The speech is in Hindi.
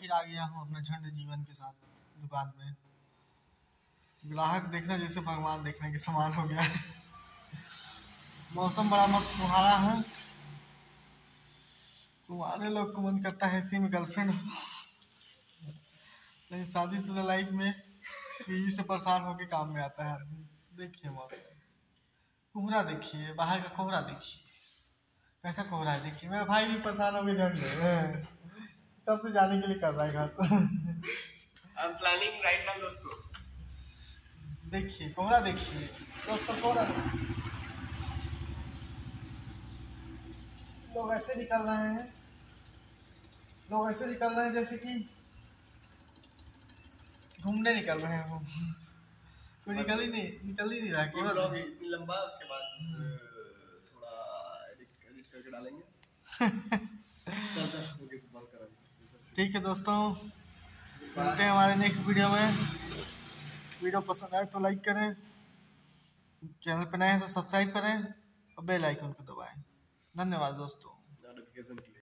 फिर आ गया हूँ अपने झंड जीवन के साथ दुकान में। ग्राहक देखना जैसे भगवान देखने के समान हो गया है। मौसम बड़ा मस्त सुहाना है। तुम्हारे लोग को मन करता है इसी में गर्लफ्रेंड हो, लेकिन शादीशुदा लाइफ में बीवी से परेशान होके काम में आता है आदमी। देखिए मौसम, कोहरा देखिए, बाहर का कोहरा देखिए कैसा कोहरा है। देखिए मेरा भाई भी परेशान हो गया झंड में, तब से जाने के लिए कर रहा है घर पर। I'm planning right now दोस्तों। देखिए कोहरा देखिए दोस्तों, कोहरा लोग ऐसे निकल रहे हैं, लोग ऐसे निकल रहे हैं जैसे कि घूमने निकल रहे हैं। वो कोई निकल ही नहीं रहा है। ये ब्लॉग इतनी लंबा है, उसके बाद थोड़ा एडिट करके डालेंगे। चल ओके से बात करेंगे। ठीक है दोस्तों, मिलते हैं हमारे नेक्स्ट वीडियो में। वीडियो पसंद आए तो लाइक करें, चैनल पर नए हैं तो सब्सक्राइब करें और बेल आइकन को दबाएं। धन्यवाद दोस्तों। नोटिफिकेशन के लिए।